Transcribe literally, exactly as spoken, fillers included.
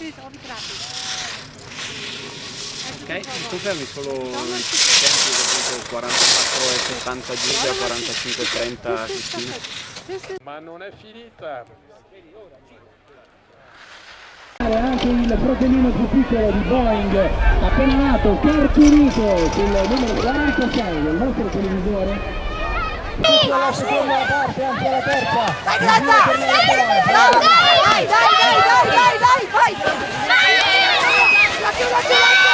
Ok, mi confermi solo i tempi appunto quarantaquattro e settanta Giulia, quarantacinque e trenta Cristina? Ma non è finita! Anche il fratellino più piccolo di Boeing, appena nato, Carturito, sul numero quarantasei del nostro televisore. Alla seconda parte, anche alla terza. Dai Grata! Dai, dai, dai, dai, dai, dai, dai, vai! Vai!